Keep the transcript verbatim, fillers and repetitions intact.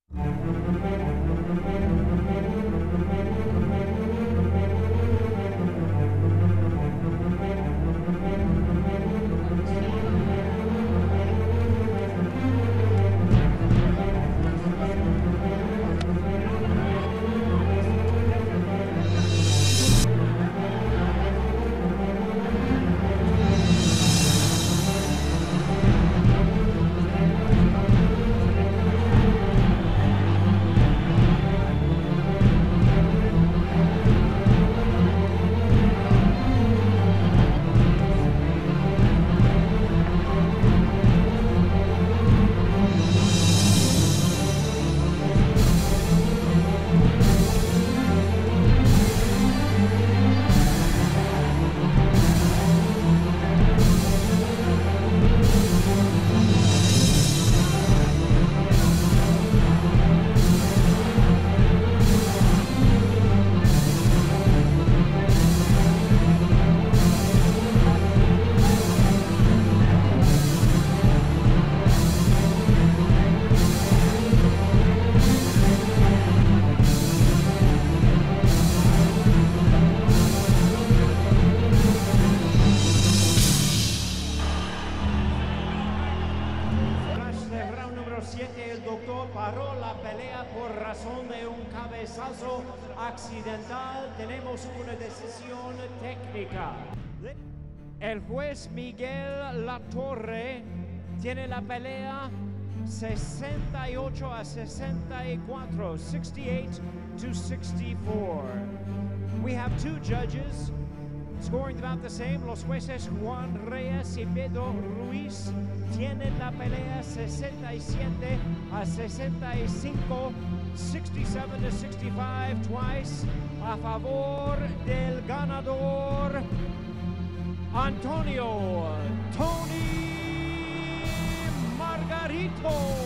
El doctor paró la pelea por razón de un cabezazo accidental. Tenemos una decisión técnica. El juez Miguel Latorre tiene la pelea sesenta y ocho a sesenta y cuatro, sixty-eight to sixty-four. We have two judges scoring about the same. Los jueces Juan Reyes y Pedro Ruiz tienen la pelea sesenta y siete a sesenta y cinco, sixty-seven to sixty-five, twice a favor del ganador Antonio Tony Margarito.